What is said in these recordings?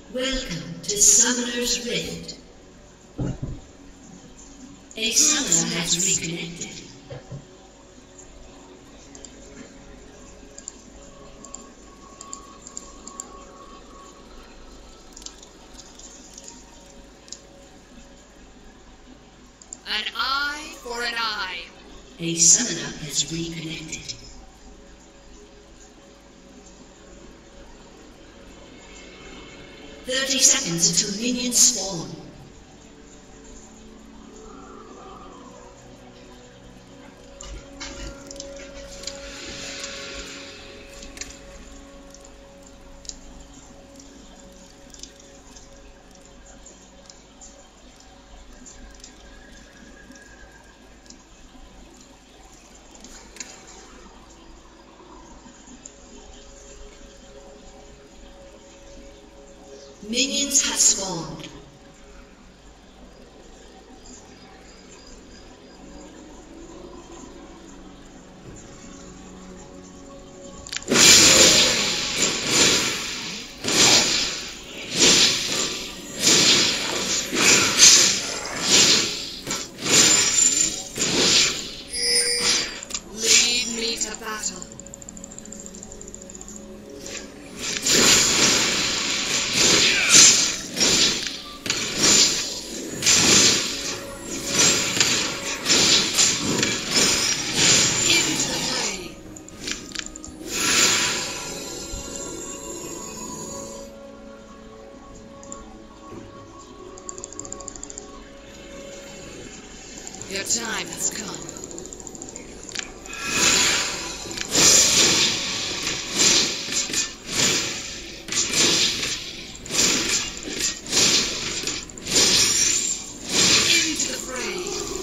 Welcome to Summoner's Rift. A summoner has reconnected. An eye for an eye. A summoner has reconnected. "30 seconds until minions spawn." Minions have spawned. Lead me to battle. Your time has come. Into the fray.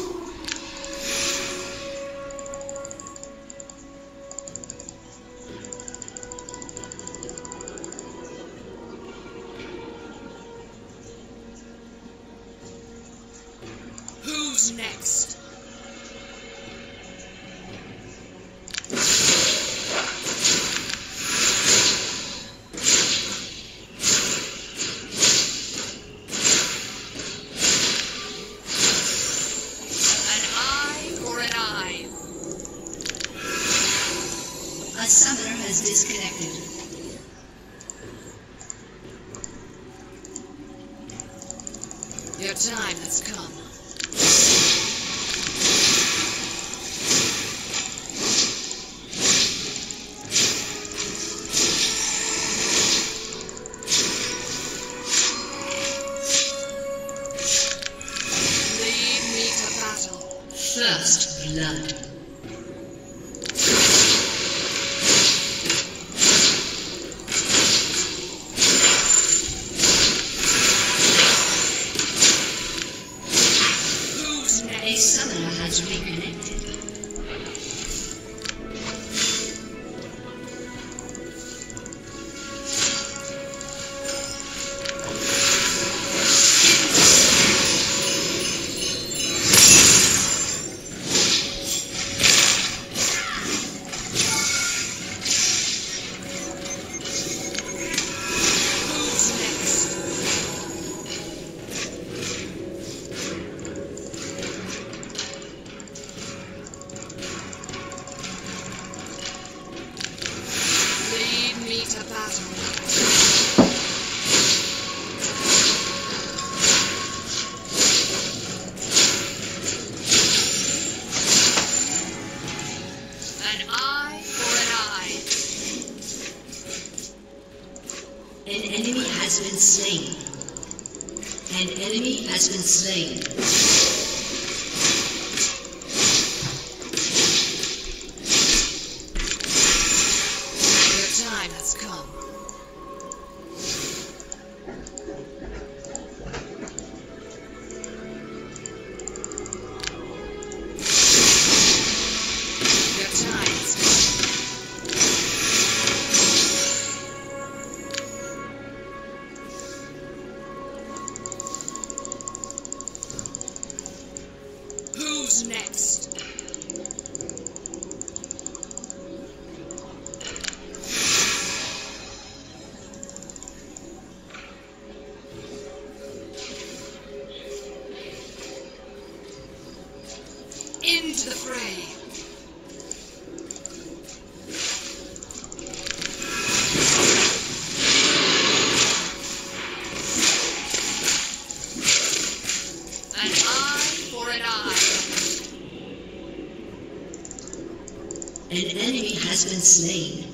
Who's next? A summoner has disconnected. Your time has come. Lead me to battle. First blood. A summoner has reconnected. To battle. An eye for an eye. An enemy has been slain. An enemy has been slain. Your time has come. Your time has come. enemy has been slain.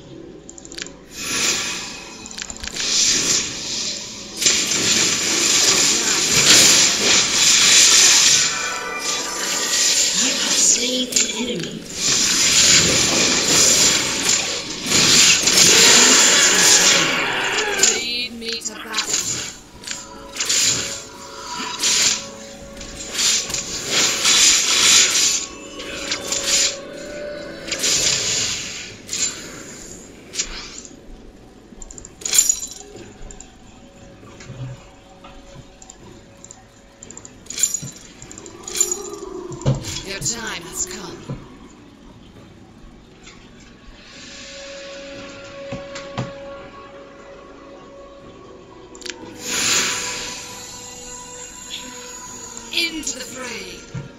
You have slain an enemy. Lead me to battle. Your time has come. Into the fray.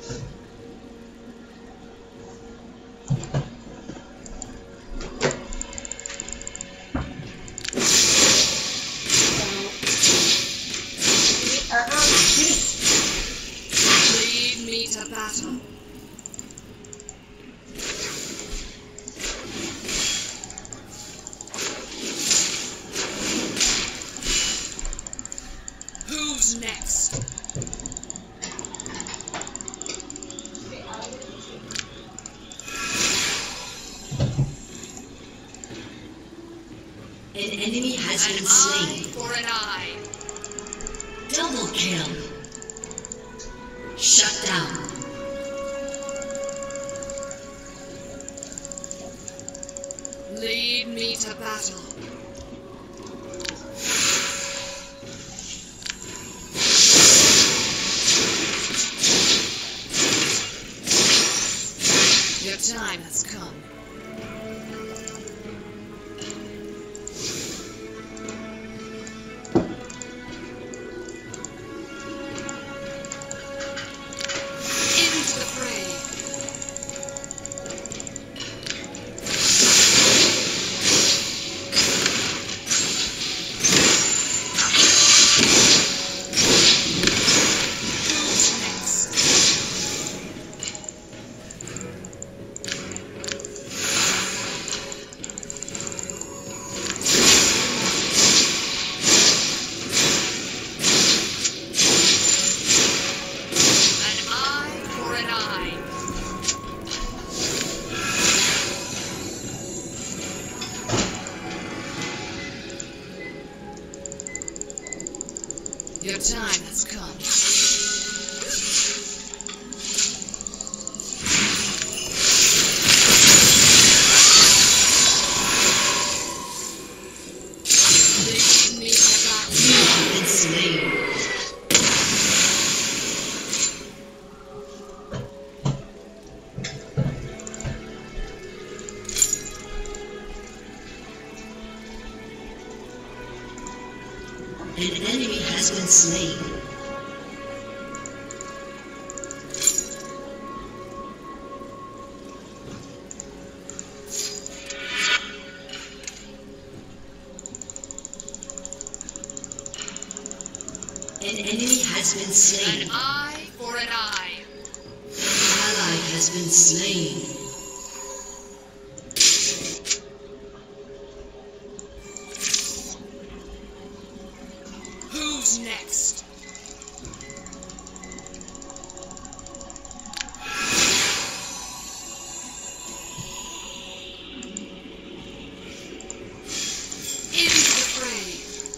Lead me to battle. Who's next? An enemy has An been eye slain. for an eye. Double kill. Shut down. Lead me to battle. Your time has come. Into the fray. Who's next? An eye for an eye. Your time has come. Lead me to battle. You have been slain. An enemy has been slain. An enemy has been slain. An eye for an eye. An ally has been slain. Who's next? Into the fray.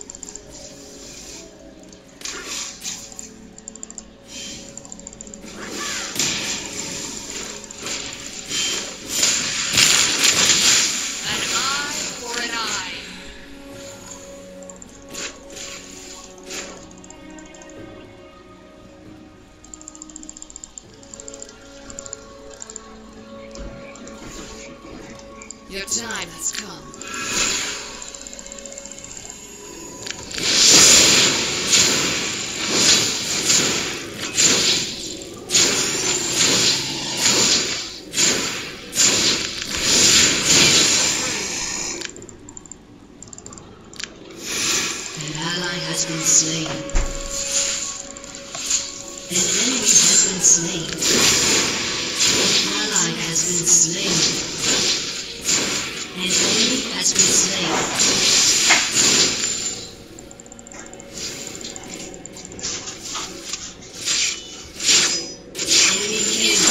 An eye for an eye. Your time has come. An ally has been slain. An enemy has been slain. An ally has been slain. An enemy has been slain. Enemy killing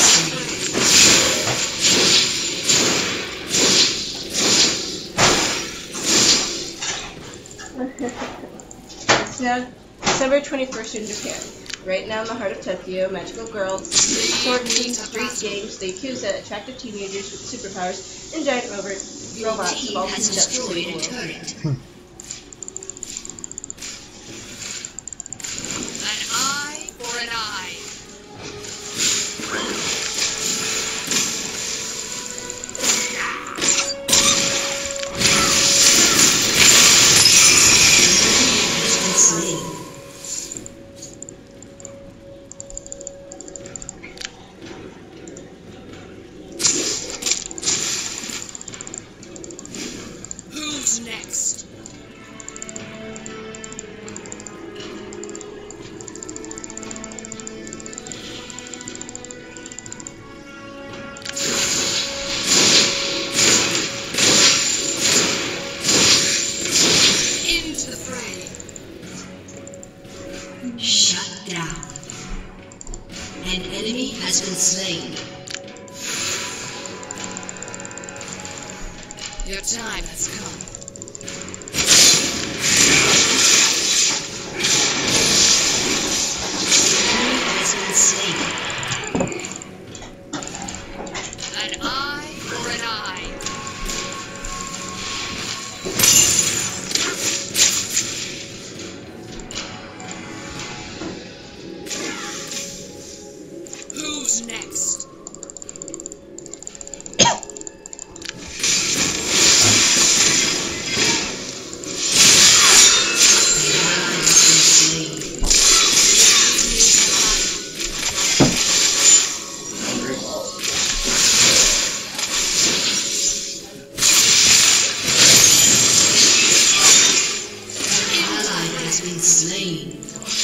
It's now December 21st in Japan. Right now in the heart of Tokyo, magical girls, sword and street games, they accuse that attractive teenagers with superpowers and giant robots Your have team all has been dumped to destroyed the a world. turret. An eye for an eye. Has been slain. Who's next? Into the fray. Shut down. An enemy has been slain. Your time has come. Enemy has been slain. An eye for an eye. Who's next? Slain.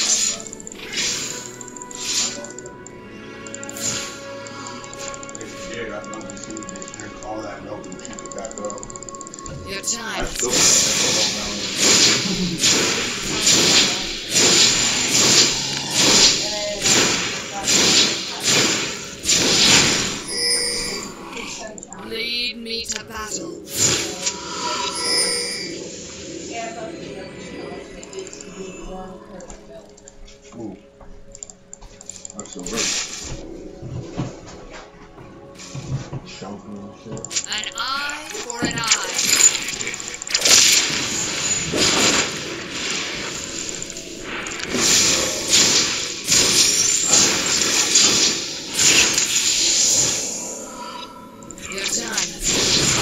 Yeah, I've done this. Drink all that milk and keep it back up. Your time I has still come. Lead me to battle. Ooh. That's so good. Chunky and shit. An eye for an eye. Your time has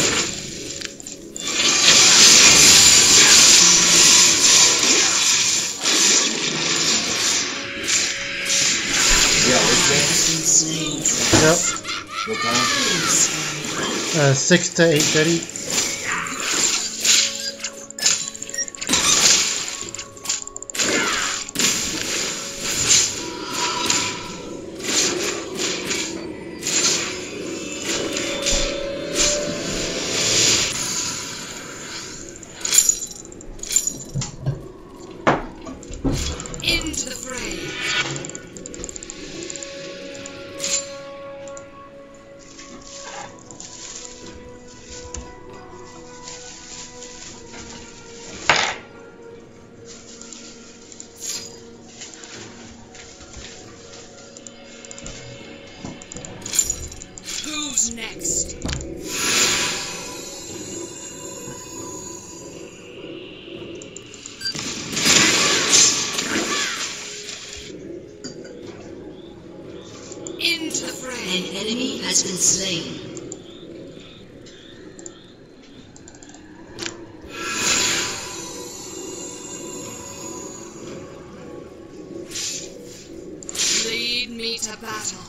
Yeah, what's that? Has been slain. Yep. What time? 6 to 8:30. into the fray. Who's next? Into the fray. An enemy has been slain. Lead me to battle.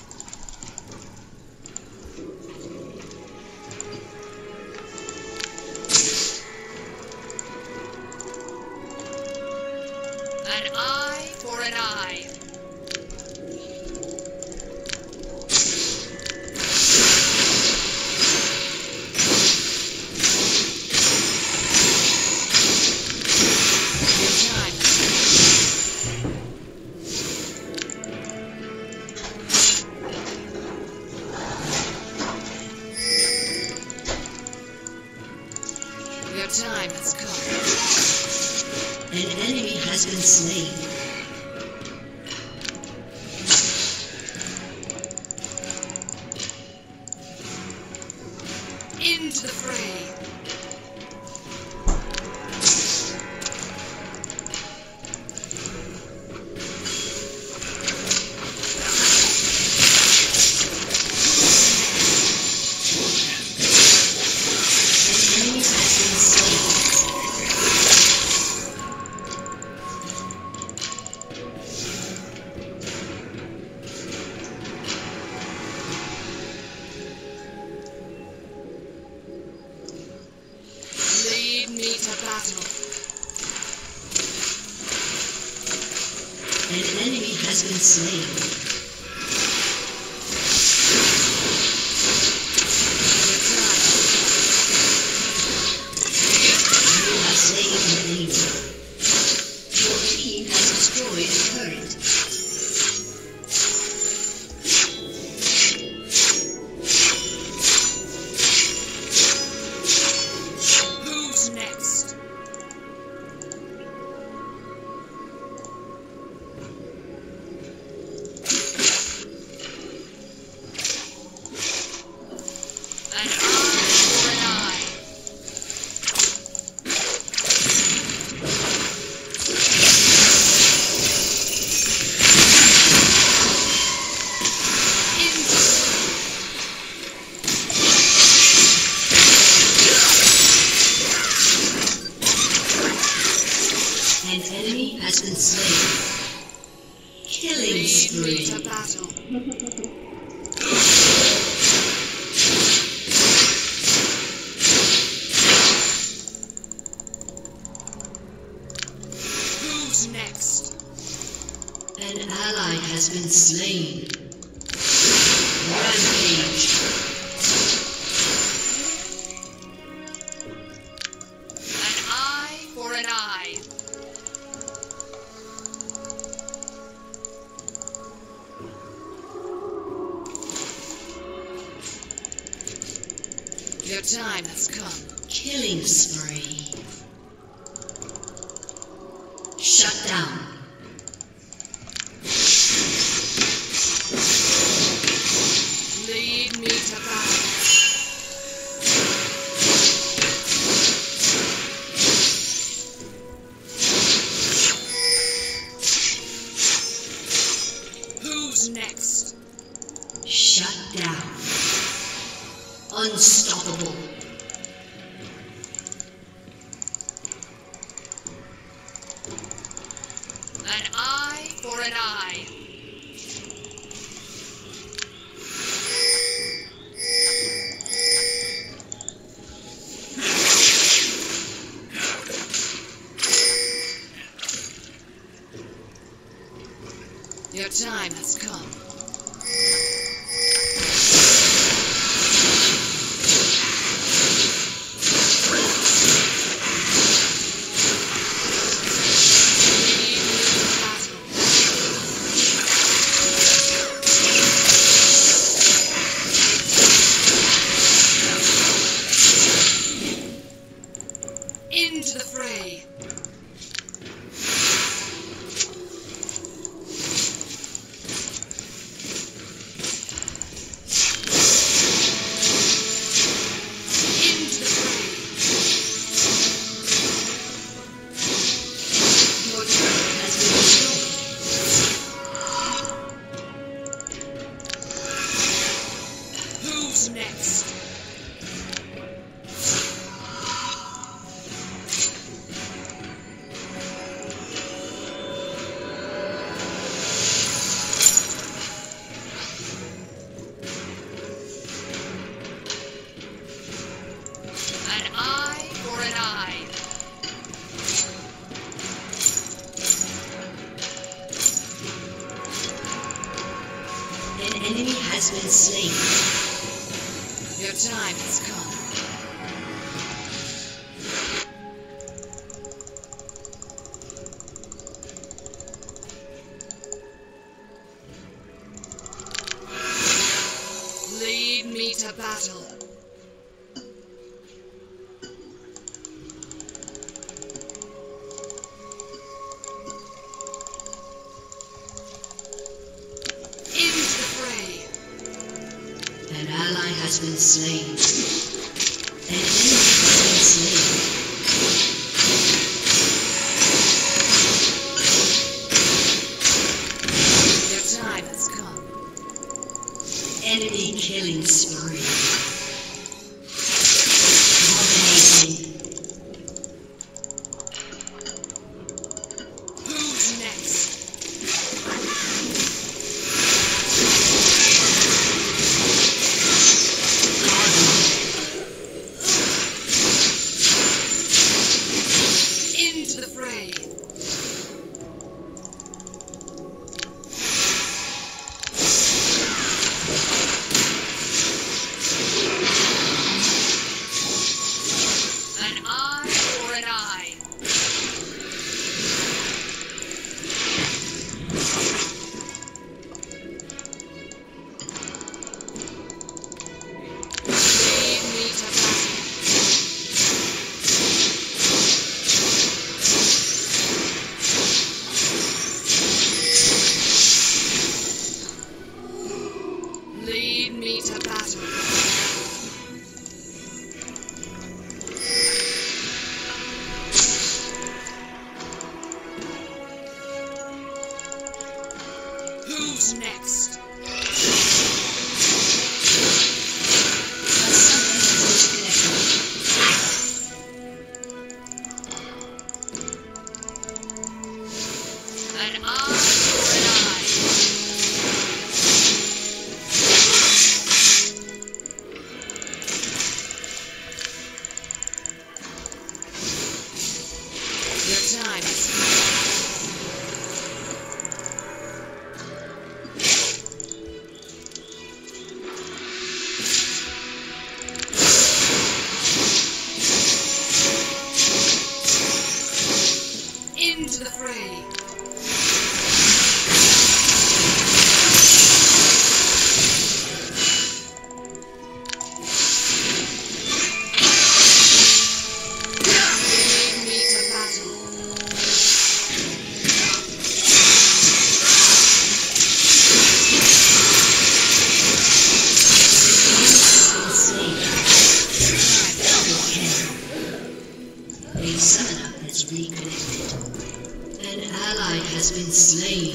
An eye for an eye. Your time has come. An enemy has been slain. Into the fray. An enemy has been slain. You have slain an enemy. Your team has destroyed a turret. Who's next? An enemy has been slain. Killing spree. To battle. Who's next? An ally has been slain. Rampage. An eye for an eye. Your time has come. Killing spree. Shut down. Lead me to battle. Who's next? Shut down. Unstoppable. An eye for an eye. Your time has come. Into the fray. Into the fray. Your turret has been destroyed. Who's next? An eye for an eye. An enemy has been slain. Your time has come. Lead me to battle. been slain. An enemy has been slain. Your time has come. Enemy killing spree. Dominating. Who's next? Into the fray. An eye for an eye. Lead me to battle. Lead me to battle. Who's next? An eye for an eye. Your time is into the fray. Lead me to battle. A summoner has reconnected. An ally has been slain.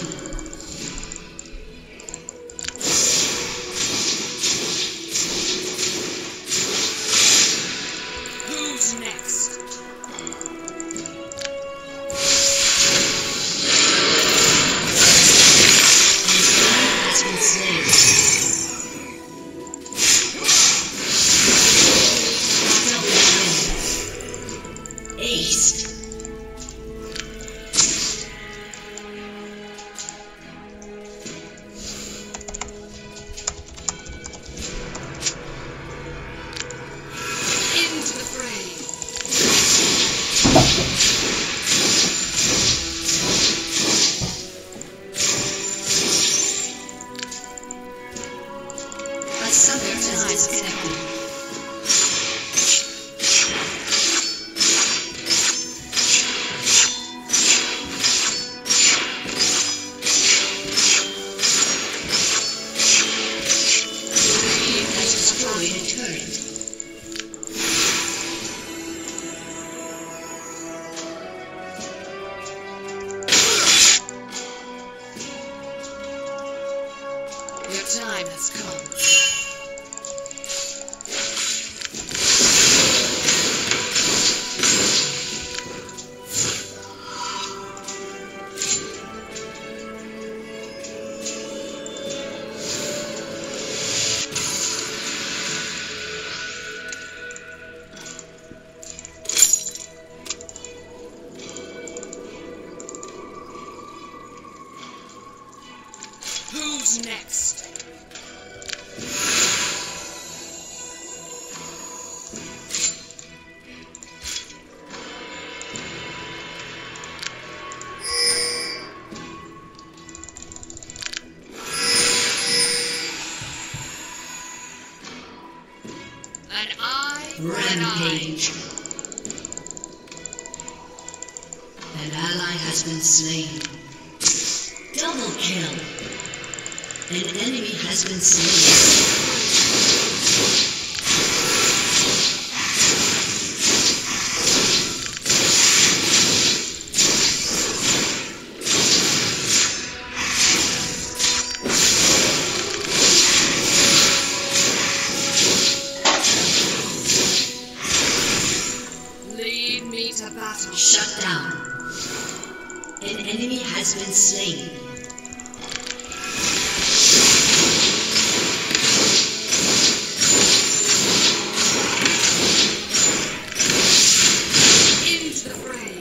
Who's next? An enemy has been slain. Double kill. Aced. Into the fray. A summoner has disconnected. Enemy has destroyed a turret. Your time has come. Who's next? An eye for an eye. Rampage. An ally has been slain. Double kill. An enemy has been slain. me to battle. Shut down. An enemy has been slain. Into the fray.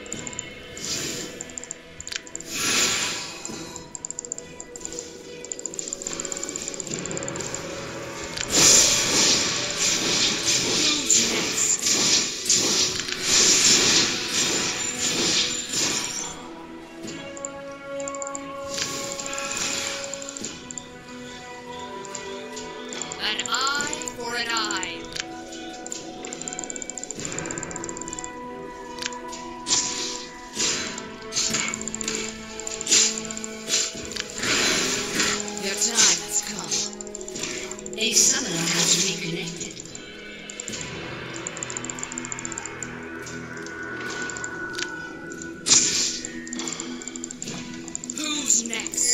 Who's next? An eye for an eye. Your time has come. A summoner has reconnected. Who's next?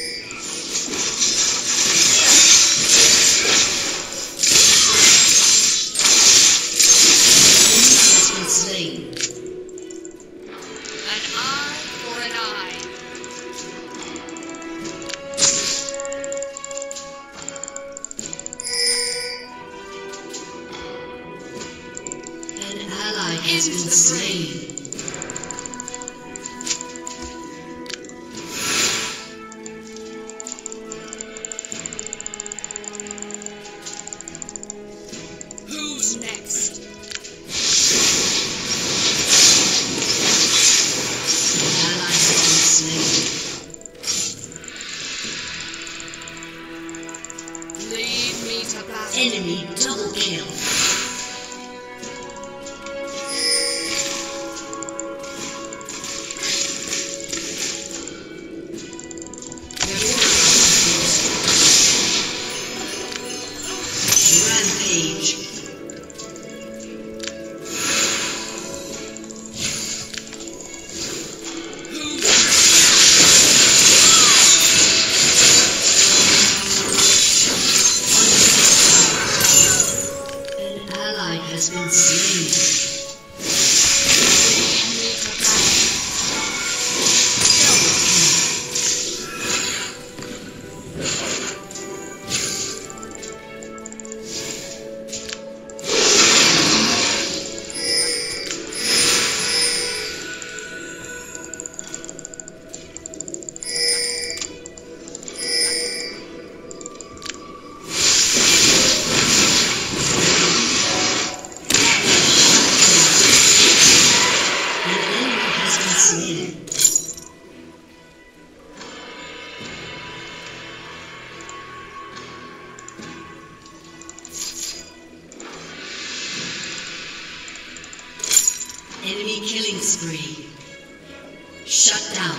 Has been slain. An eye for an eye. An ally has been slain. Who's next? An ally has been slain. Lead me to battle. Enemy double kill. Rampage. An ally has been slain. An enemy has been slain. Enemy killing spree. Shut down.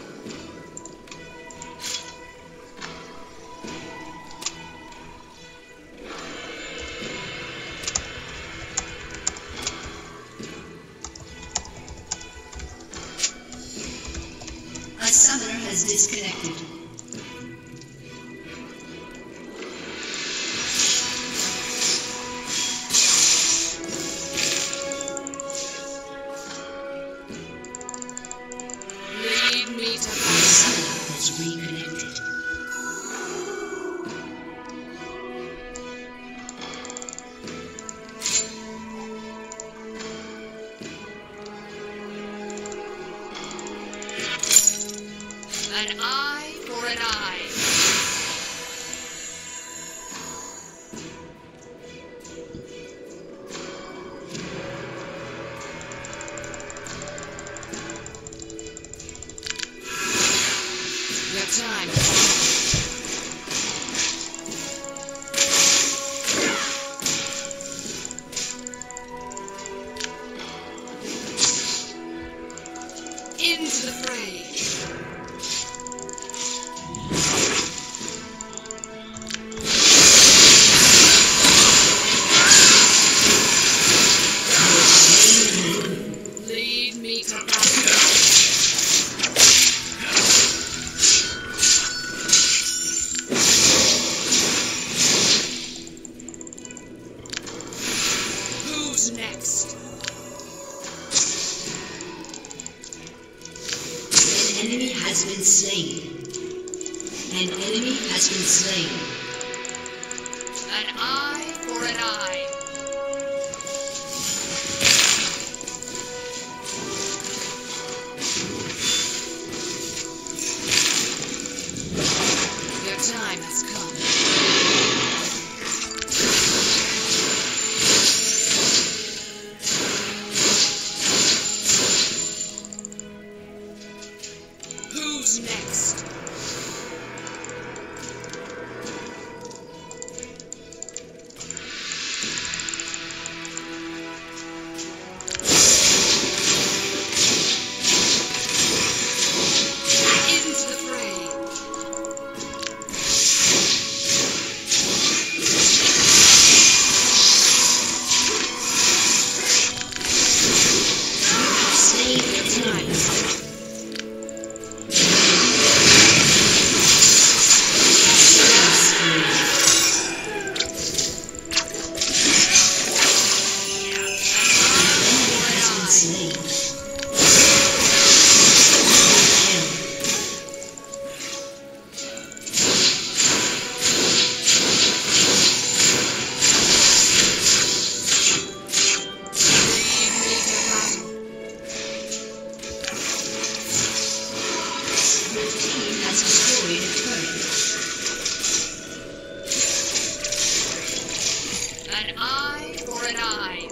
A summoner has disconnected. Lead me to A battle. summoner has reconnected. An eye for an eye. Your time. Into the fray. Lead me to battle. Who's next? has been slain. An enemy has been slain. An eye for an eye. Your time has come. Who's next? Into the fray. Slain an enemy. An eye for an eye.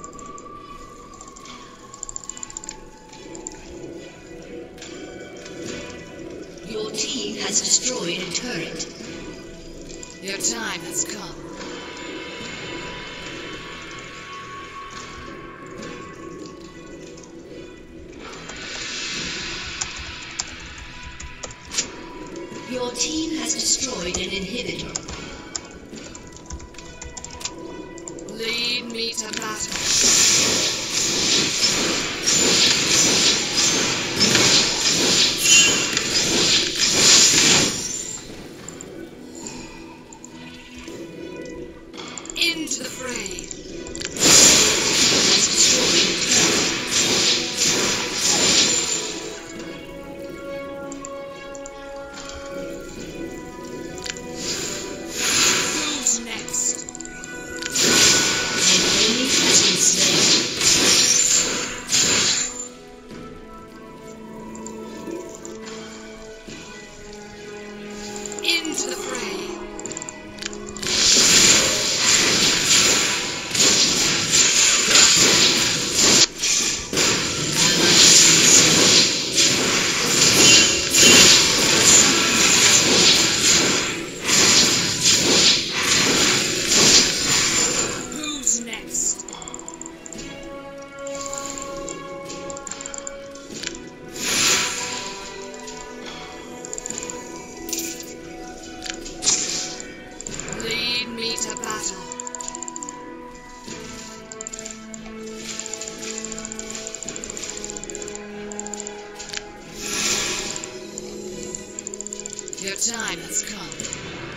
Your team has destroyed a turret. Your time has come. Your team has destroyed an inhibitor. Lead me to battle. Into the fray. Has destroyed a turret. Who's next? An enemy has been slain. Into the fray. Who's next? Lead me to battle. Your time has come.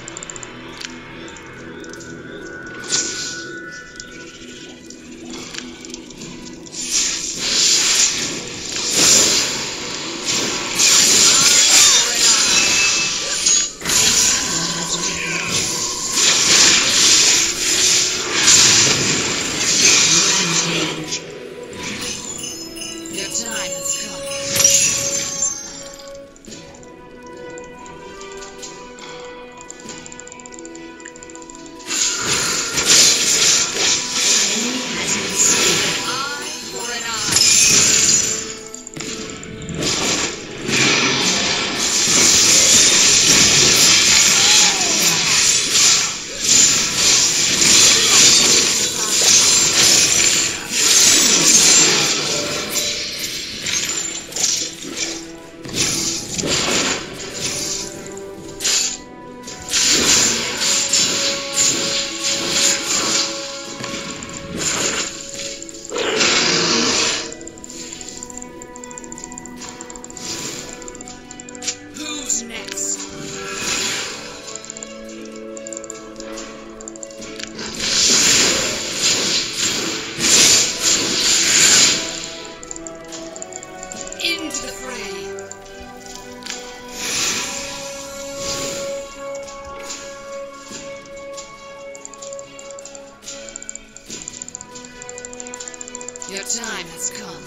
Rampage. Your time has come. Enemy has been slain. Eye for an eye. Your time has come.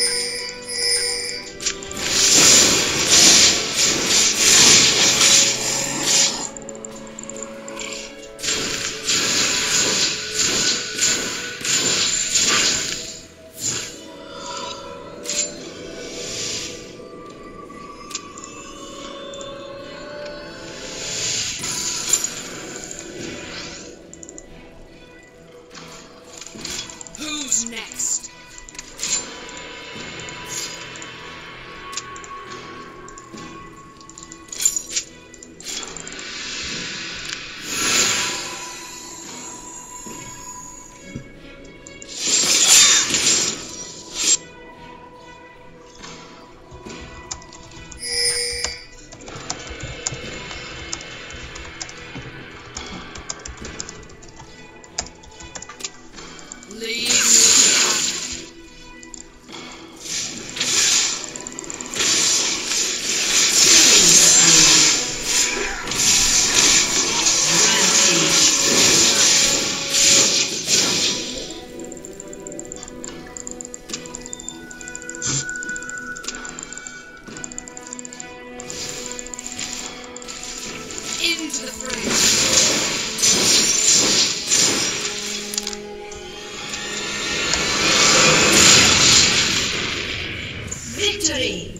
Who's next? Lead me into the fray. Victory!